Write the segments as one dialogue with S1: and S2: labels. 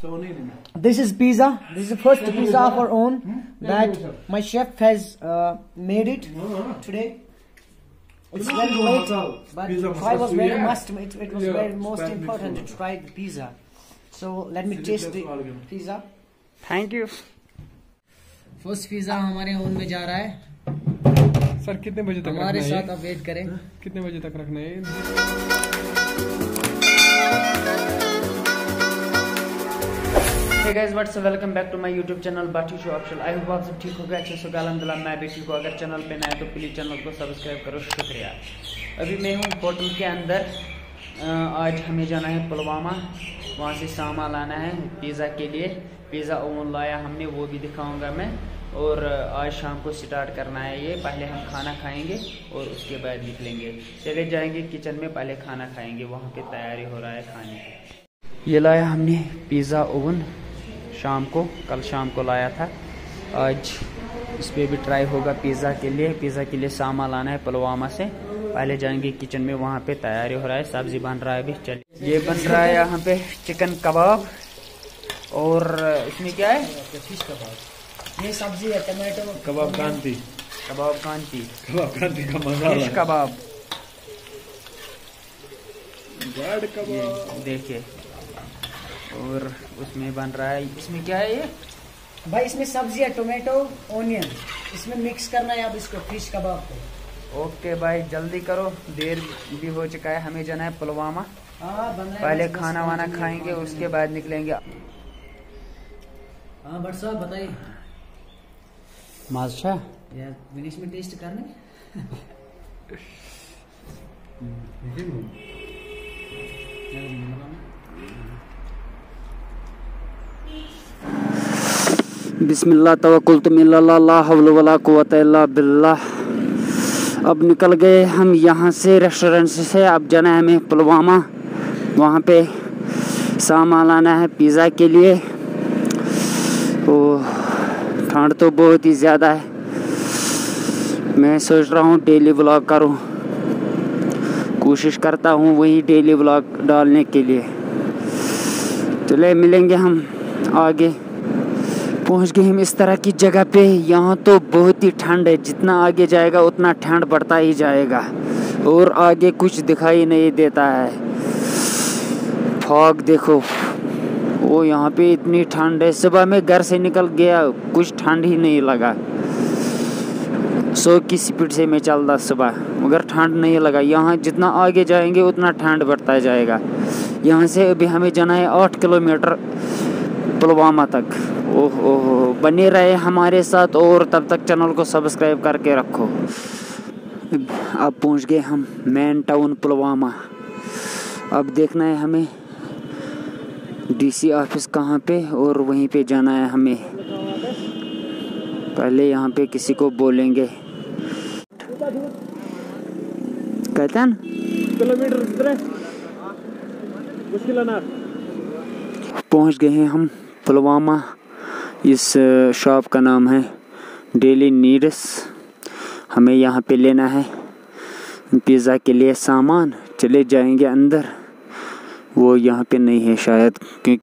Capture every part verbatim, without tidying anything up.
S1: This is pizza. This is the first pizza of our own that my chef has uh, made it today. It's very late, but try was very must. It, it was very most important to try the pizza. So let me taste the pizza.
S2: Thank you.
S1: First pizza हमारे oven में जा रहा है.
S3: Sir कितने बजे तक
S1: हमारे साथ आप वेट करें.
S3: कितने बजे तक रखना है?
S2: Hey guys, what's up? Welcome back to my YouTube channel Batu Show Official. I hope आप सब ठीक हो गए, अच्छे से हो. अल्हम्दुलिल्लाह मैं भी ठीक हूँ. अगर चैनल पे नया तो प्लीज चैनल को सब्सक्राइब करो. शुक्रिया. अभी मैं हूँ होटल के अंदर. आज हमें जाना है पुलवामा. वहाँ से सामान लाना है पिज़्ज़ा के लिए. पिज़्ज़ा ओवन लाया हमने, वो भी दिखाऊंगा मैं. और आज शाम को स्टार्ट करना है ये. पहले हम खाना खाएंगे और उसके बाद निकलेंगे. चले जाएंगे किचन में, पहले खाना खाएंगे. वहाँ पे तैयारी हो रहा है खाने की. ये लाया हमने पिज़्ज़ा ओवन शाम को, कल शाम को लाया था. आज इस पर भी ट्राई होगा पिज़्ज़ा के लिए. पिज़्ज़ा के लिए सामान लाना है पुलवामा से. पहले जाएंगे किचन में, वहाँ पे तैयारी हो रहा है. सब्जी बन रहा है अभी. चलिए, ये बन रहा है यहाँ पे चिकन कबाब. और इसमें क्या है? फिश कबाब. ये सब्जी है टमाटो
S3: कबाब कांती.
S2: कबाब कांती.
S3: कबाब कांती का मजा.
S2: फिश कबाब.
S3: गाढ़ कबाब
S2: देखिए. और उसमें बन रहा है. इसमें क्या है ये
S1: भाई? इसमें सब्जी है टोमेटो ओनियन. इसमें मिक्स करना है अब इसको, फिश कबाब को.
S2: ओके भाई, जल्दी करो, देर भी हो चुका है. हमें जाना है पुलवामा. पहले खाना वाना खाएंगे, उसके बाद निकलेंगे.
S1: हाँ बट साहब बताइए.
S2: माशा
S1: यार विनीश में टेस्ट करने.
S2: बिस्मिल्लाह तवक्कुलतु मिनल्लाह ला हौला वला कुव्वता इल्ला बिल्लाह. अब निकल गए हम यहाँ से रेस्टोरेंट से. अब जाना है हमें पुलवामा. वहाँ पे सामान लाना है पिज़्ज़ा के लिए. ओह, ठंड तो बहुत ही ज़्यादा है. मैं सोच रहा हूँ डेली व्लॉग करूँ. कोशिश करता हूँ वही डेली व्लॉग डालने के लिए. चले मिलेंगे हम आगे. पहुंच गए हम इस तरह की जगह पे. यहाँ तो बहुत ही ठंड है. जितना आगे जाएगा उतना ठंड बढ़ता ही जाएगा. और आगे कुछ दिखाई नहीं देता है. फॉग देखो. वो यहाँ पे इतनी ठंड है. सुबह में घर से निकल गया, कुछ ठंड ही नहीं लगा. सौ की स्पीड से मैं चलता सुबह, मगर ठंड नहीं लगा. यहाँ जितना आगे जाएंगे उतना ठंड बढ़ता जाएगा. यहाँ से अभी हमें जाना है आठ किलोमीटर पुलवामा तक. ओह ओह, बने रहे हमारे साथ. और तब तक चैनल को सब्सक्राइब करके रखो. अब पहुंच गए हम मेन टाउन पुलवामा. अब देखना है हमें डीसी ऑफिस कहाँ पे, और वहीं पे जाना है हमें. पहले यहाँ पे किसी को बोलेंगे. कहते हैं
S3: किलोमीटर मुश्किल है ना.
S2: पहुँच गए हैं हम पुलवामा. इस शॉप का नाम है डेली नीड्स. हमें यहाँ पे लेना है पिज़्ज़ा के लिए सामान. चले जाएंगे अंदर. वो यहाँ पे नहीं है शायद, क्योंकि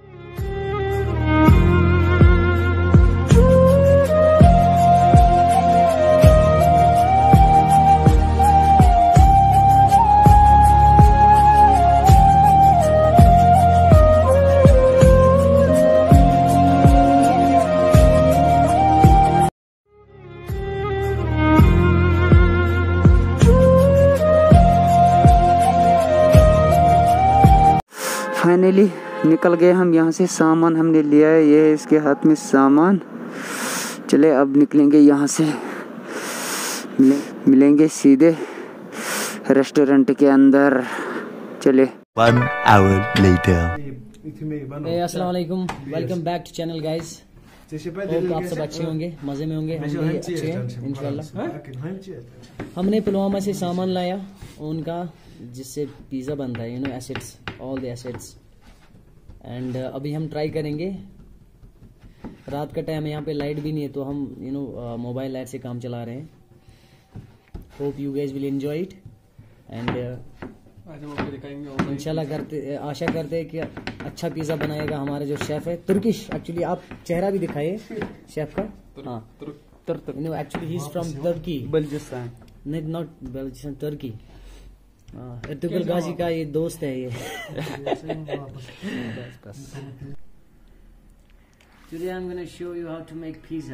S2: फाइनली निकल गए हम यहाँ से. सामान हमने लिया है. ये है इसके हाथ में सामान. चले अब निकलेंगे यहाँ से. मिले, मिलेंगे सीधे रेस्टोरेंट के अंदर. चले.
S4: One hour later.
S1: अस्सलाम वालेकुम. Welcome back to channel guys. Hope आप सब अच्छे होंगे, मजे में होंगे. हम भी अच्छे हैं इंशाल्लाह. हमने पुलवामा से सामान लाया उनका, जिससे पिज़्ज़ा बनता है. You know acids, all the acids. And अभी हम ट्राई करेंगे. रात का टाइम है, यहाँ पे लाइट भी नहीं है, तो हम यू नो मोबाइल लाइट से काम चला रहे हैं. Hope you guys will enjoy it. And इंशाल्लाह करते आशा करते हैं कि अच्छा पिज्जा बनाएगा हमारा जो शेफ है, तुर्किश। एक्चुअली आप चेहरा भी दिखाइए शेफ का। हाँ, no actually he is from Turkey,
S2: Balochistan,
S1: नहीं नॉट बलूचिस्तान, तुर्की। इर्तुगल गाजी का ये दोस्त है ये। Today I'm gonna show you how to make pizza.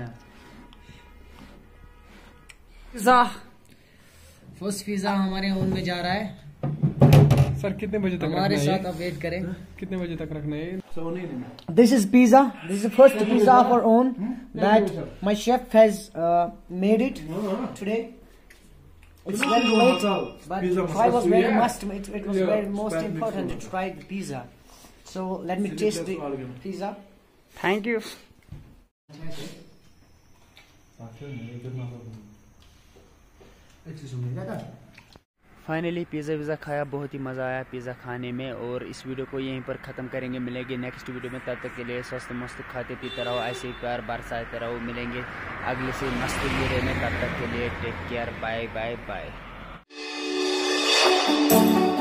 S2: Pizza
S1: first pizza हमारे ओवन में जा रहा है।
S3: सर कितने बजे तक
S1: हमारे साथ आप वेट करें।
S3: कितने बजे तक रखना है?
S1: This is pizza. This is the first pizza of our own that my chef has uh, made it today. It's very late, but try was very must. It, it was very most important to try the pizza. So let me taste the pizza.
S2: Thank you. Finally pizza विज़्ज़ा खाया, बहुत ही मज़ा आया pizza खाने में। और इस video को यहीं पर ख़त्म करेंगे, मिलेंगे नेक्स्ट वीडियो में। तब तक के लिए स्वस्थ मस्त खाते पीते रहो, ऐसे ही प्यार बरसाते रहो। मिलेंगे अगले से मस्त वीडियो में, तब तक के लिए take care, bye bye bye.